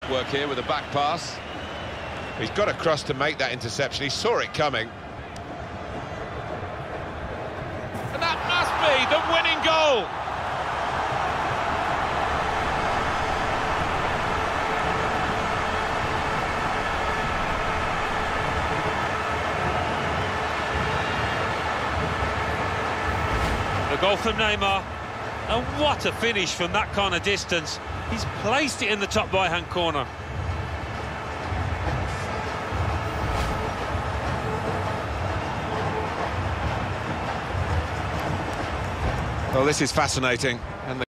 footwork here with a back pass. He's got across to make that interception. He saw it coming. And that must be the winning goal. The goal from Neymar. And what a finish from that kind of distance. He's placed it in the top right-hand corner. Well, this is fascinating.